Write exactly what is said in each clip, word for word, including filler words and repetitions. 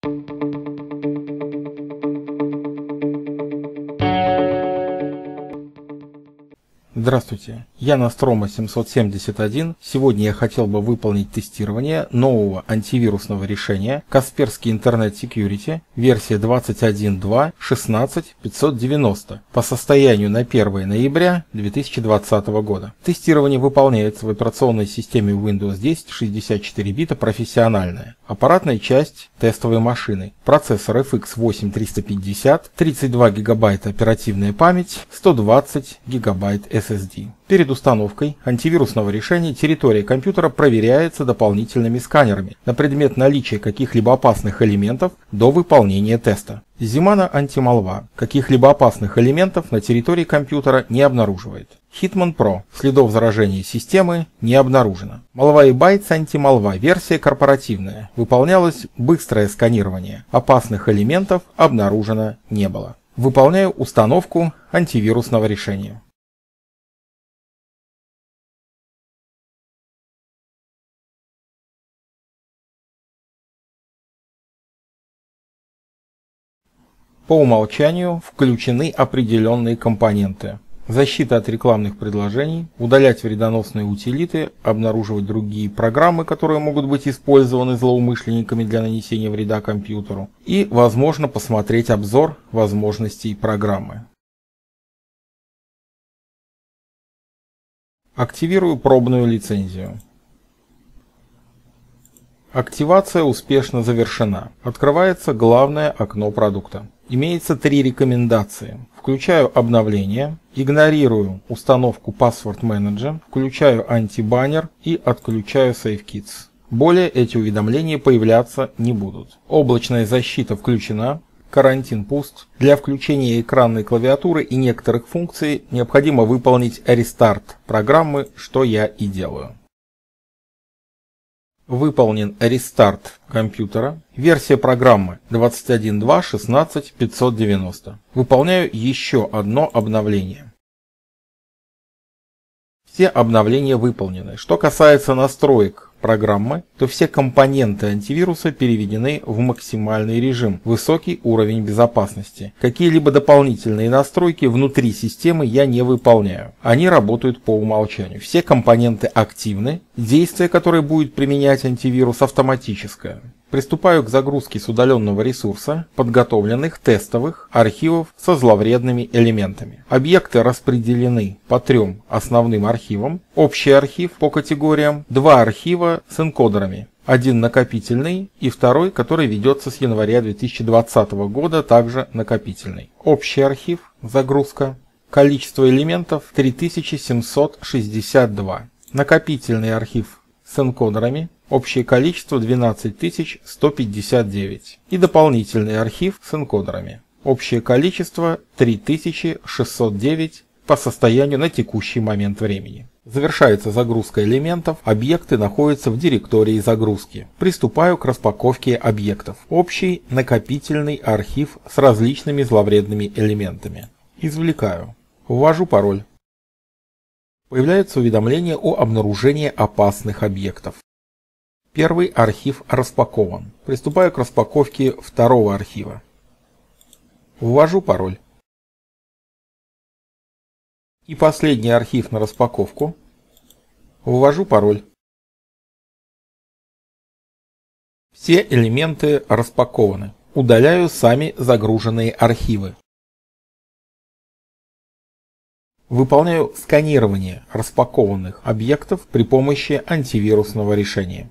Здравствуйте, я Nostromo семьсот семьдесят один. Сегодня я хотел бы выполнить тестирование нового антивирусного решения Kaspersky Internet Security, версия двадцать один точка два точка шестнадцать пятьсот девяносто по состоянию на первое ноября две тысячи двадцатого года. Тестирование выполняется в операционной системе Windows десять шестьдесят четыре бита профессиональная. Аппаратная часть тестовой машины. Процессор эф икс восемь триста пятьдесят, тридцать два гигабайта оперативная память, сто двадцать гигабайт эс эс ди. Перед установкой антивирусного решения территория компьютера проверяется дополнительными сканерами на предмет наличия каких-либо опасных элементов до выполнения теста. Zimana Anti-Malware каких-либо опасных элементов на территории компьютера не обнаруживает. Hitman Pro следов заражения системы не обнаружено. Malwarebytes Anti-Malware версия корпоративная. Выполнялось быстрое сканирование. Опасных элементов обнаружено не было. Выполняю установку антивирусного решения. По умолчанию включены определенные компоненты. Защита от рекламных предложений, удалять вредоносные утилиты, обнаруживать другие программы, которые могут быть использованы злоумышленниками для нанесения вреда компьютеру, и, возможно, посмотреть обзор возможностей программы. Активирую пробную лицензию. Активация успешно завершена. Открывается главное окно продукта. Имеется три рекомендации. Включаю обновление, игнорирую установку Password Manager, включаю антибаннер и отключаю SafeKits. Более эти уведомления появляться не будут. Облачная защита включена, карантин пуст. Для включения экранной клавиатуры и некоторых функций необходимо выполнить рестарт программы, что я и делаю. Выполнен рестарт компьютера. Версия программы двадцать один точка два точка шестнадцать пятьсот девяносто. Выполняю еще одно обновление. Все обновления выполнены. Что касается настроек программы, то все компоненты антивируса переведены в максимальный режим, высокий уровень безопасности. Какие-либо дополнительные настройки внутри системы я не выполняю. Они работают по умолчанию. Все компоненты активны, действие, которое будет применять антивирус, автоматическое. Приступаю к загрузке с удаленного ресурса подготовленных тестовых архивов со зловредными элементами. Объекты распределены по трем основным архивам. Общий архив по категориям, два архива с энкодерами. Один накопительный и второй, который ведется с января две тысячи двадцатого года, также накопительный. Общий архив, загрузка. Количество элементов три тысячи семьсот шестьдесят два. Накопительный архив с энкодерами. Общее количество двенадцать тысяч сто пятьдесят девять. И дополнительный архив с энкодерами. Общее количество три тысячи шестьсот девять по состоянию на текущий момент времени. Завершается загрузка элементов, объекты находятся в директории загрузки. Приступаю к распаковке объектов. Общий накопительный архив с различными зловредными элементами. Извлекаю. Ввожу пароль. Появляется уведомление о обнаружении опасных объектов. Первый архив распакован. Приступаю к распаковке второго архива. Ввожу пароль. И последний архив на распаковку. Ввожу пароль. Все элементы распакованы. Удаляю сами загруженные архивы. Выполняю сканирование распакованных объектов при помощи антивирусного решения.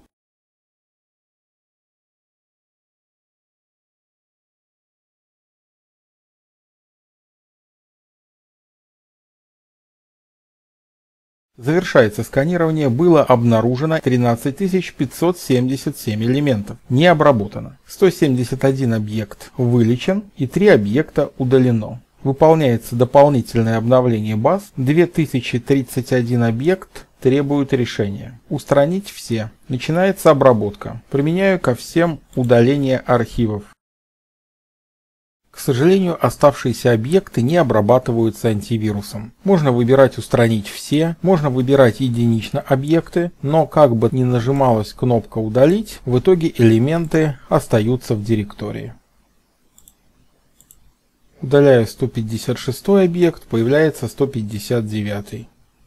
Завершается сканирование, было обнаружено тринадцать тысяч пятьсот семьдесят семь элементов, не обработано. сто семьдесят один объект вылечен и три объекта удалено. Выполняется дополнительное обновление баз, две тысячи тридцать один объект требует решения. Устранить все. Начинается обработка. Применяю ко всем удаление архивов. К сожалению, оставшиеся объекты не обрабатываются антивирусом. Можно выбирать «Устранить все», можно выбирать единично объекты, но как бы ни нажималась кнопка «Удалить», в итоге элементы остаются в директории. Удаляю сто пятьдесят шестой объект, появляется сто пятьдесят девятый.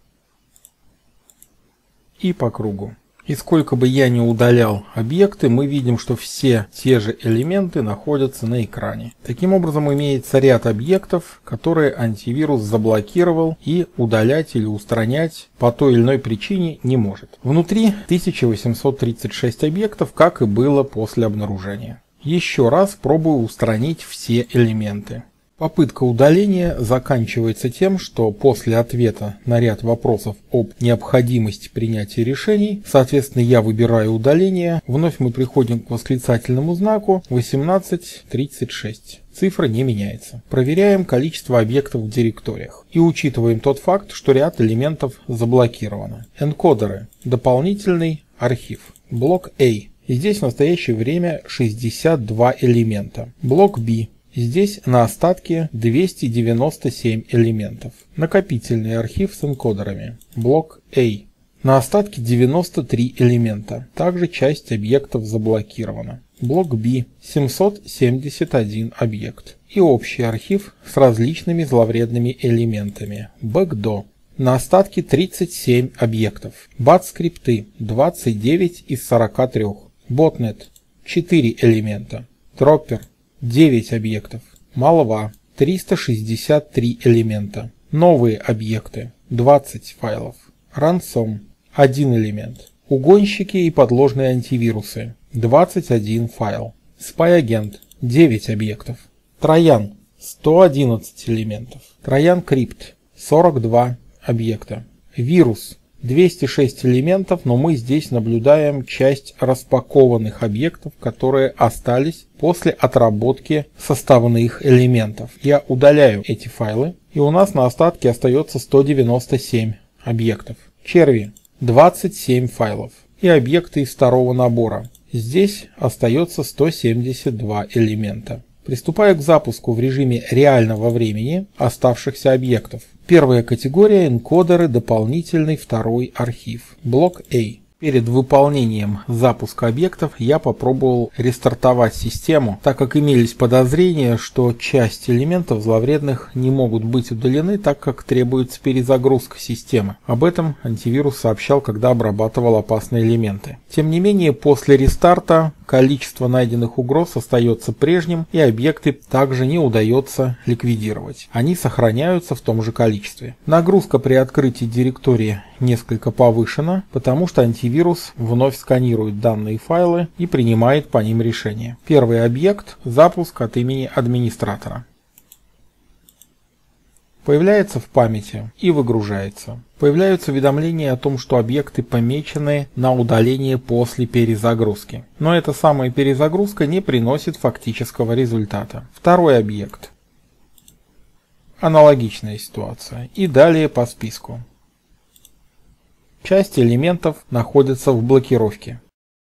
И по кругу. И сколько бы я ни удалял объекты, мы видим, что все те же элементы находятся на экране. Таким образом, имеется ряд объектов, которые антивирус заблокировал и удалять или устранять по той или иной причине не может. Внутри тысяча восемьсот тридцать шесть объектов, как и было после обнаружения. Еще раз пробую устранить все элементы. Попытка удаления заканчивается тем, что после ответа на ряд вопросов об необходимости принятия решений, соответственно, я выбираю удаление, вновь мы приходим к восклицательному знаку восемнадцать тридцать шесть. Цифра не меняется. Проверяем количество объектов в директориях и учитываем тот факт, что ряд элементов заблокировано. Энкодеры. Дополнительный архив. Блок A. И здесь в настоящее время шестьдесят два элемента. Блок B. Здесь на остатке двести девяносто семь элементов. Накопительный архив с энкодерами. Блок A. На остатке девяносто три элемента. Также часть объектов заблокирована. Блок B. семьсот семьдесят один объект. И общий архив с различными зловредными элементами. Backdo. На остатке тридцать семь объектов. Bat-скрипты двадцать девять из сорока трёх. Botnet четыре элемента. Dropper девять объектов. Malwa триста шестьдесят три элемента. Новые объекты двадцать файлов. Ransom один элемент. Угонщики и подложные антивирусы двадцать один файл. SpyAgent девять объектов. Троян сто одиннадцать элементов. Троян Crypt сорок два объекта. Вирус двести шесть элементов, но мы здесь наблюдаем часть распакованных объектов, которые остались после отработки составных элементов. Я удаляю эти файлы, и у нас на остатке остается сто девяносто семь объектов. Черви двадцать семь файлов и объекты из второго набора. Здесь остается сто семьдесят два элемента. Приступаю к запуску в режиме реального времени оставшихся объектов. Первая категория — энкодеры, дополнительный второй архив. Блок A. Перед выполнением запуска объектов я попробовал рестартовать систему, так как имелись подозрения, что часть элементов зловредных не могут быть удалены, так как требуется перезагрузка системы. Об этом антивирус сообщал, когда обрабатывал опасные элементы. Тем не менее, после рестарта количество найденных угроз остается прежним, и объекты также не удается ликвидировать. Они сохраняются в том же количестве. Нагрузка при открытии директории несколько повышена, потому что антивирус вновь сканирует данные файлы и принимает по ним решение. Первый объект — запуск от имени администратора. Появляется в памяти и выгружается. Появляются уведомления о том, что объекты помечены на удаление после перезагрузки. Но эта самая перезагрузка не приносит фактического результата. Второй объект. Аналогичная ситуация. И далее по списку. Часть элементов находится в блокировке.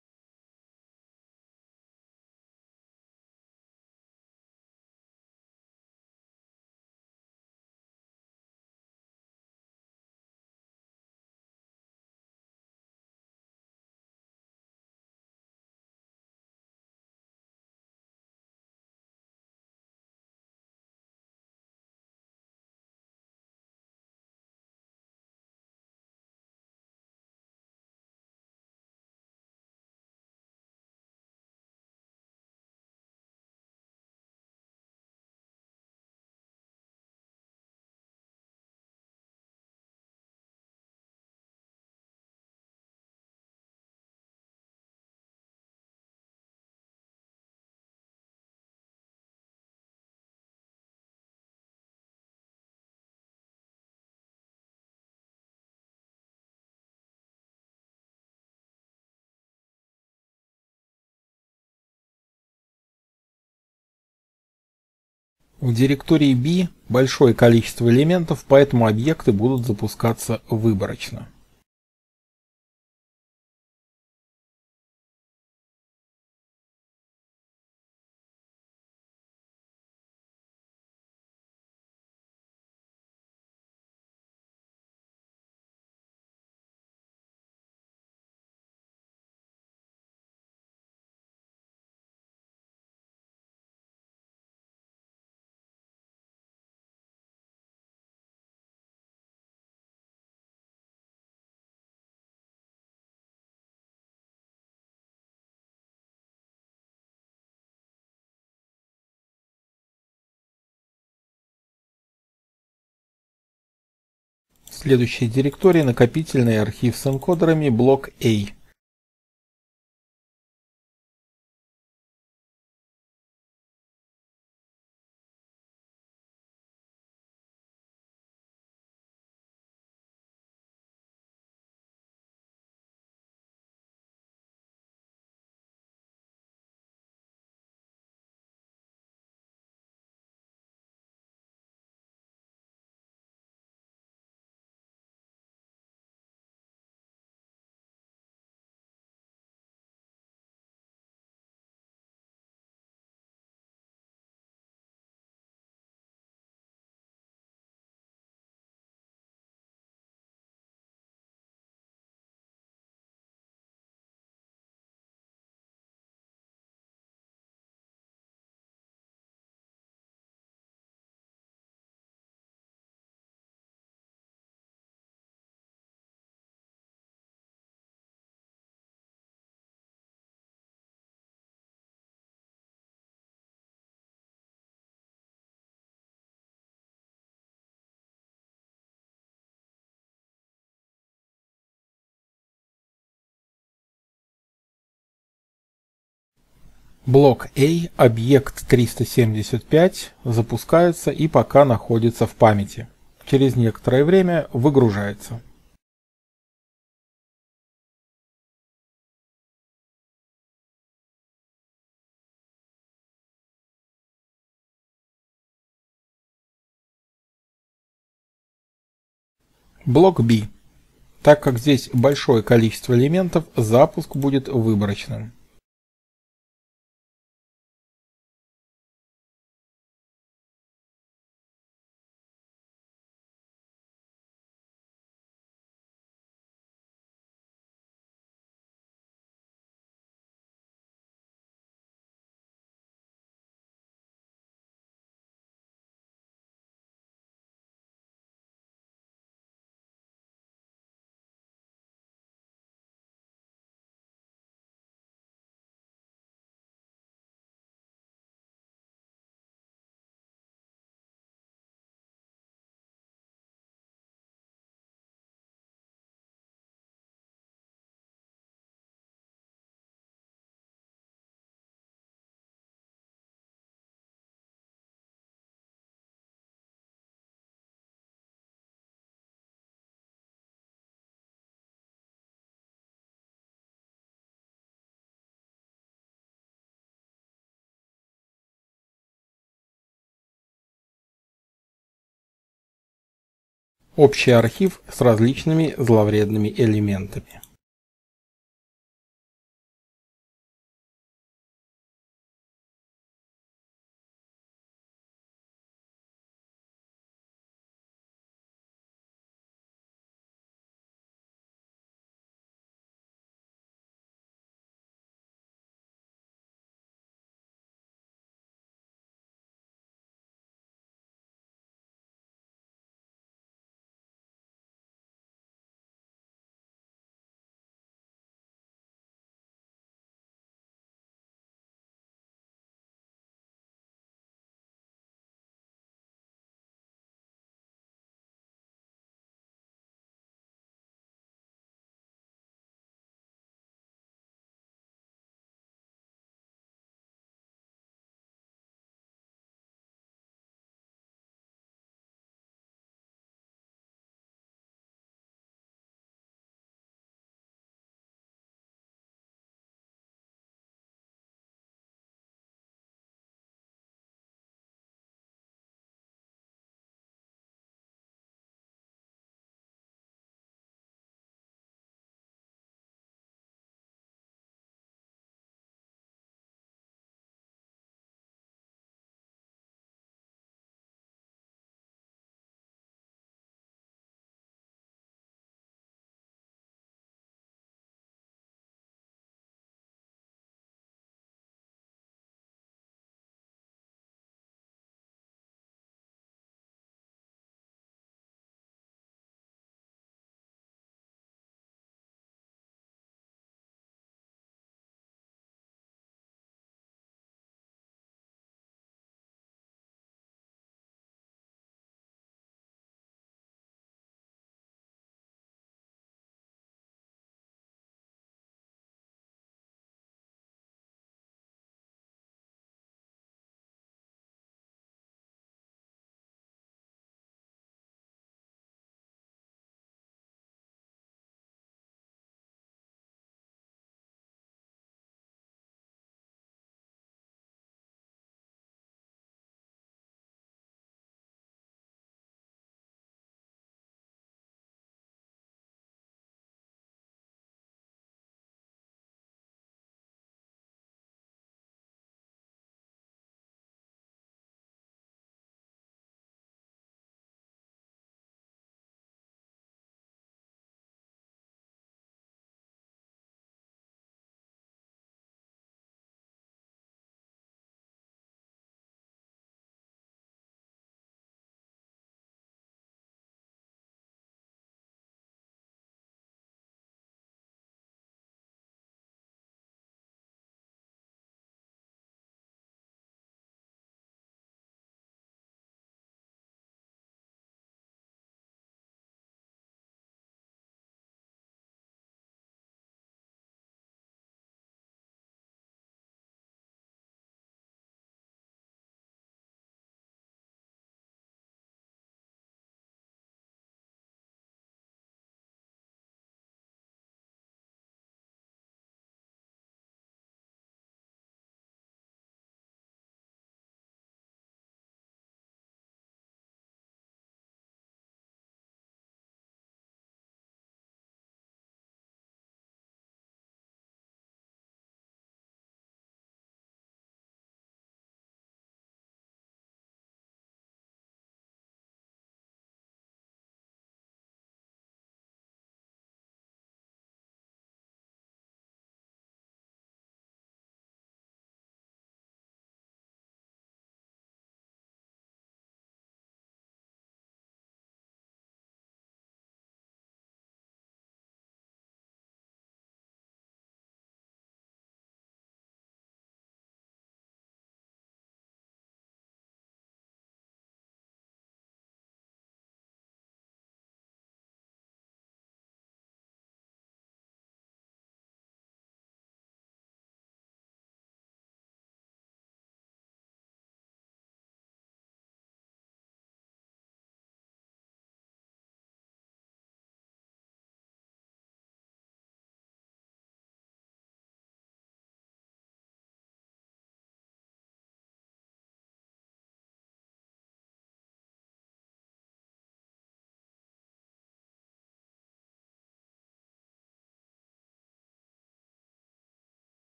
В директории B большое количество элементов, поэтому объекты будут запускаться выборочно. Следующая директория — накопительный архив с энкодерами блок A. Блок A, объект триста семьдесят пять, запускается и пока находится в памяти. Через некоторое время выгружается. Блок B. Так как здесь большое количество элементов, запуск будет выборочным. Общий архив с различными зловредными элементами.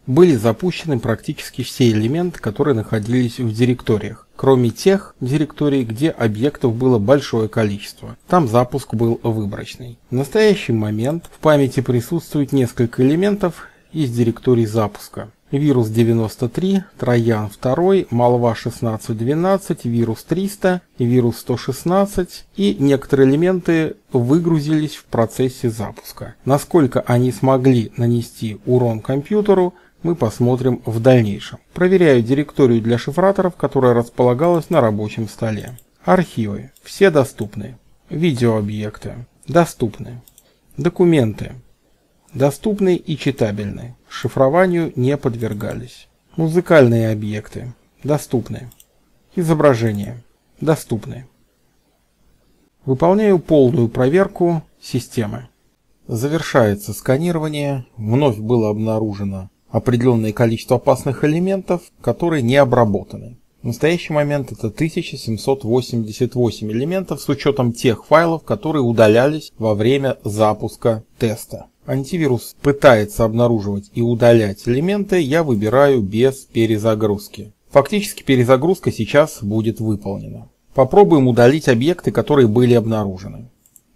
были запущены практически все элементы, которые находились в директориях, кроме тех директорий, где объектов было большое количество. Там запуск был выборочный. В настоящий момент в памяти присутствует несколько элементов из директорий запуска. Вирус девяносто три, Троян два, Малва шестнадцать двенадцать, Вирус триста, Вирус сто шестнадцать и некоторые элементы выгрузились в процессе запуска. Насколько они смогли нанести урон компьютеру, мы посмотрим в дальнейшем. Проверяю директорию для шифраторов, которая располагалась на рабочем столе. Архивы. Все доступны. Видеообъекты. Доступны. Документы. Доступны и читабельны. Шифрованию не подвергались. Музыкальные объекты. Доступны. Изображения. Доступны. Выполняю полную проверку системы. Завершается сканирование. Вновь было обнаружено определенное количество опасных элементов, которые не обработаны. В настоящий момент это тысяча семьсот восемьдесят восемь элементов с учетом тех файлов, которые удалялись во время запуска теста. Антивирус пытается обнаруживать и удалять элементы, я выбираю без перезагрузки. Фактически перезагрузка сейчас будет выполнена. Попробуем удалить объекты, которые были обнаружены.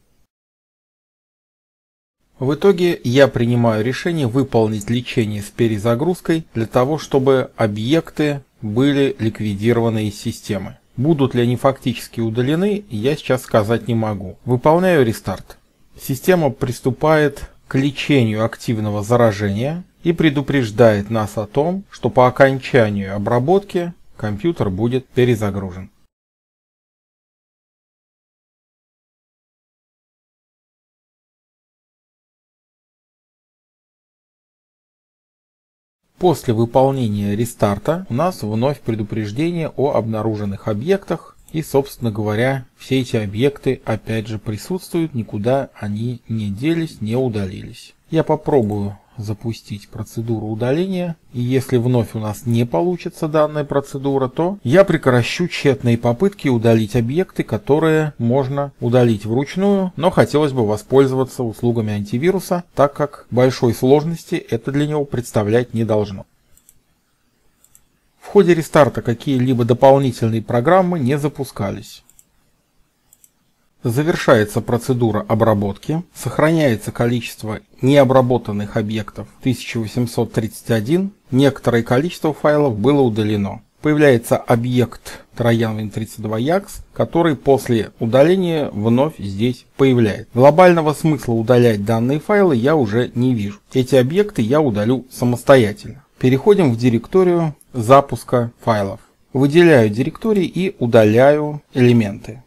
В итоге я принимаю решение выполнить лечение с перезагрузкой для того, чтобы объекты были ликвидированы из системы. Будут ли они фактически удалены, я сейчас сказать не могу. Выполняю рестарт. Система приступает к лечению активного заражения и предупреждает нас о том, что по окончанию обработки компьютер будет перезагружен. После выполнения рестарта у нас вновь предупреждение о обнаруженных объектах. И, собственно говоря, все эти объекты опять же присутствуют, никуда они не делись, не удалились. Я попробую запустить процедуру удаления. И если вновь у нас не получится данная процедура, то я прекращу тщетные попытки удалить объекты, которые можно удалить вручную, но хотелось бы воспользоваться услугами антивируса, так как большой сложности это для него представлять не должно. В ходе рестарта какие-либо дополнительные программы не запускались. Завершается процедура обработки, сохраняется количество необработанных объектов тысяча восемьсот тридцать один, некоторое количество файлов было удалено. Появляется объект Троян тридцать два якс, который после удаления вновь здесь появляется. Глобального смысла удалять данные файлы я уже не вижу. Эти объекты я удалю самостоятельно. Переходим в директорию запуска файлов. Выделяю директории и удаляю элементы.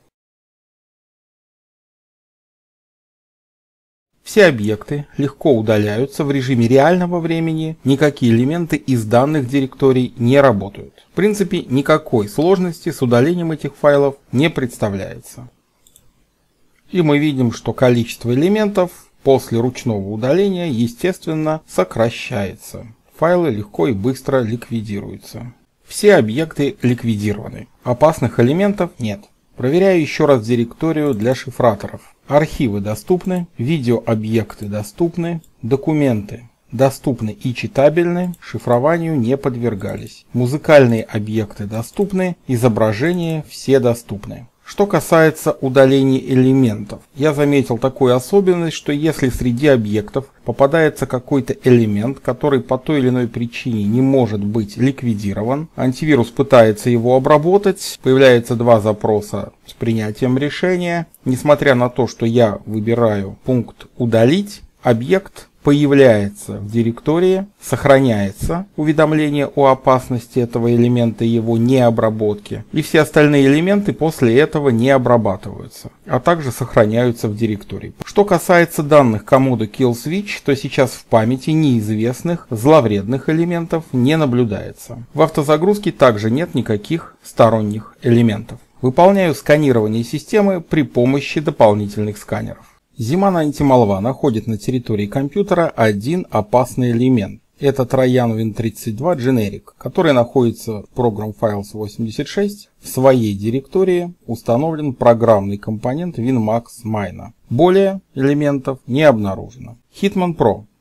Все объекты легко удаляются в режиме реального времени, никакие элементы из данных директорий не работают. В принципе, никакой сложности с удалением этих файлов не представляется. И мы видим, что количество элементов после ручного удаления, естественно, сокращается. Файлы легко и быстро ликвидируются. Все объекты ликвидированы. Опасных элементов нет. Проверяю еще раз директорию для шифраторов. Архивы доступны, видеообъекты доступны, документы доступны и читабельны, шифрованию не подвергались. Музыкальные объекты доступны, изображения все доступны. Что касается удаления элементов, я заметил такую особенность, что если среди объектов попадается какой-то элемент, который по той или иной причине не может быть ликвидирован, антивирус пытается его обработать, появляется два запроса с принятием решения. Несмотря на то, что я выбираю пункт «Удалить», объект появляется в директории, сохраняется уведомление о опасности этого элемента и его необработки, и все остальные элементы после этого не обрабатываются, а также сохраняются в директории. Что касается данных комода killswitch, то сейчас в памяти неизвестных зловредных элементов не наблюдается. В автозагрузке также нет никаких сторонних элементов. Выполняю сканирование системы при помощи дополнительных сканеров. Зима на антималва находит на территории компьютера один опасный элемент. Это Троян тридцать два Generic, который находится в Program Files восемьдесят шесть. В своей директории установлен программный компонент WinMax Miner. Более элементов не обнаружено. Hitman Pro.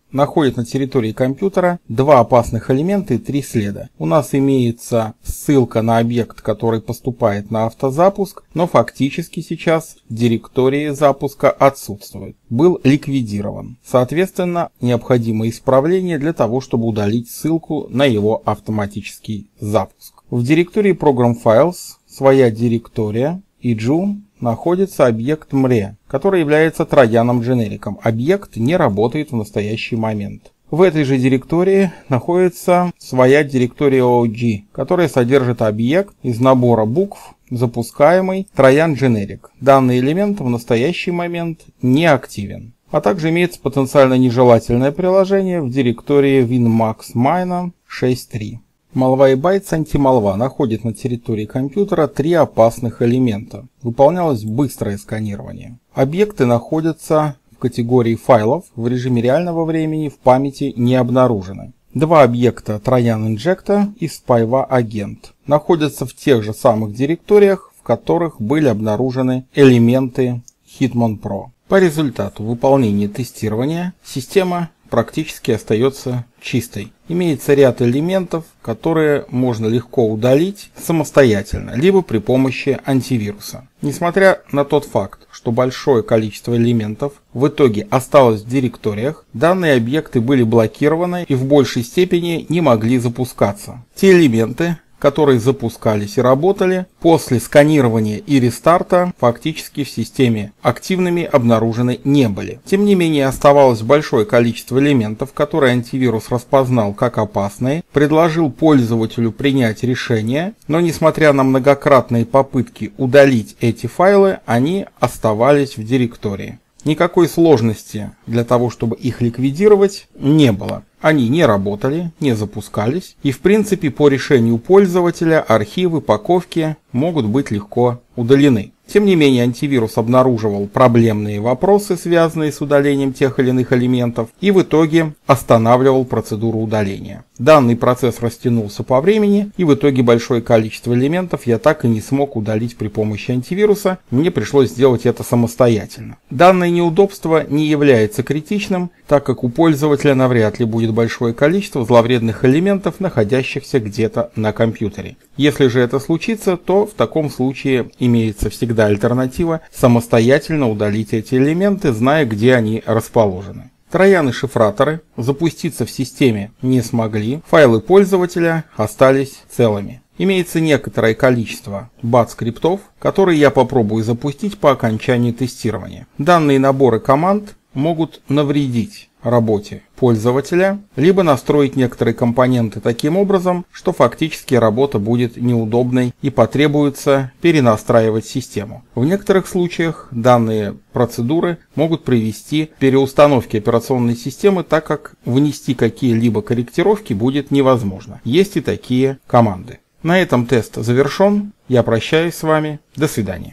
находит на территории компьютера два опасных элемента и три следа. У нас имеется ссылка на объект, который поступает на автозапуск, но фактически сейчас директории запуска отсутствует. Был ликвидирован. Соответственно, необходимо исправление для того, чтобы удалить ссылку на его автоматический запуск. В директории Program Files своя директория и джу находится объект мре, который является трояном-дженериком. Объект не работает в настоящий момент. В этой же директории находится своя директория о джи, которая содержит объект из набора букв, запускаемый троян-дженерик. Данный элемент в настоящий момент не активен. А также имеется потенциально нежелательное приложение в директории winmax-miner шесть точка три. Malwarebytes антималва находит на территории компьютера три опасных элемента. Выполнялось быстрое сканирование. Объекты находятся в категории файлов, в режиме реального времени в памяти не обнаружены. Два объекта Trojan Injector и Spyva Agent находятся в тех же самых директориях, в которых были обнаружены элементы Hitman Pro. По результату выполнения тестирования система практически остается чистой. Имеется ряд элементов, которые можно легко удалить самостоятельно, либо при помощи антивируса. Несмотря на тот факт, что большое количество элементов в итоге осталось в директориях, данные объекты были блокированы и в большей степени не могли запускаться. Те элементы, которые запускались и работали, после сканирования и рестарта фактически в системе активными обнаружены не были. Тем не менее, оставалось большое количество элементов, которые антивирус распознал как опасные, предложил пользователю принять решение, но несмотря на многократные попытки удалить эти файлы, они оставались в директории. Никакой сложности для того, чтобы их ликвидировать, не было. Они не работали, не запускались, и в принципе по решению пользователя архивы, паковки могут быть легко удалены. Тем не менее, антивирус обнаруживал проблемные вопросы, связанные с удалением тех или иных элементов, и в итоге останавливал процедуру удаления. Данный процесс растянулся по времени, и в итоге большое количество элементов я так и не смог удалить при помощи антивируса, мне пришлось сделать это самостоятельно. Данное неудобство не является критичным, так как у пользователя навряд ли будет большое количество зловредных элементов, находящихся где-то на компьютере. Если же это случится, то в таком случае имеется всегда альтернатива самостоятельно удалить эти элементы, зная, где они расположены. Трояны-шифраторы запуститься в системе не смогли, файлы пользователя остались целыми. Имеется некоторое количество бат-скриптов, которые я попробую запустить по окончании тестирования. Данные наборы команд могут навредить работе пользователя, либо настроить некоторые компоненты таким образом, что фактически работа будет неудобной и потребуется перенастраивать систему. В некоторых случаях данные процедуры могут привести к переустановке операционной системы, так как внести какие-либо корректировки будет невозможно. Есть и такие команды. На этом тест завершен. Я прощаюсь с вами. До свидания.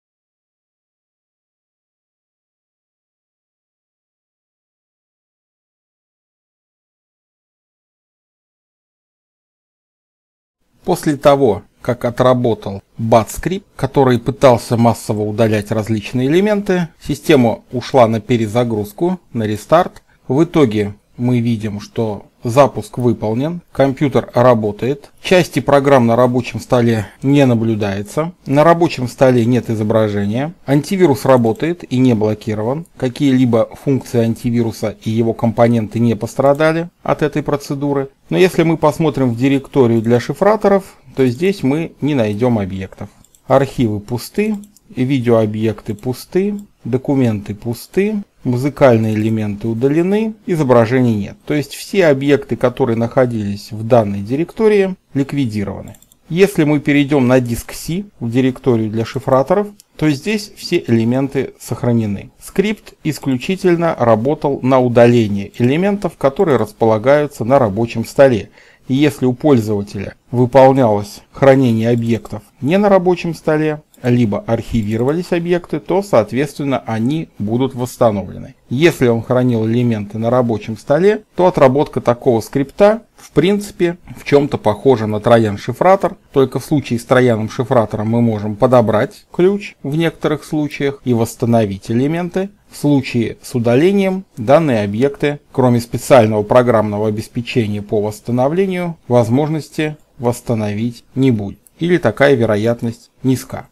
После того, как отработал бат-скрипт, который пытался массово удалять различные элементы, система ушла на перезагрузку, на рестарт. В итоге мы видим, что запуск выполнен, компьютер работает, части программ на рабочем столе не наблюдается, на рабочем столе нет изображения, антивирус работает и не блокирован, какие-либо функции антивируса и его компоненты не пострадали от этой процедуры. Но если мы посмотрим в директорию для шифраторов, то здесь мы не найдем объектов. Архивы пусты, видеообъекты пусты, документы пусты, музыкальные элементы удалены, изображений нет. То есть все объекты, которые находились в данной директории, ликвидированы. Если мы перейдем на диск C, в директорию для шифраторов, то здесь все элементы сохранены. Скрипт исключительно работал на удаление элементов, которые располагаются на рабочем столе. И если у пользователя выполнялось хранение объектов не на рабочем столе, либо архивировались объекты, то, соответственно, они будут восстановлены. Если он хранил элементы на рабочем столе, то отработка такого скрипта, в принципе, в чем-то похожа на троян-шифратор, только в случае с трояном-шифратором мы можем подобрать ключ в некоторых случаях и восстановить элементы. В случае с удалением данные объекты, кроме специального программного обеспечения по восстановлению, возможности восстановить не будет, или такая вероятность низка.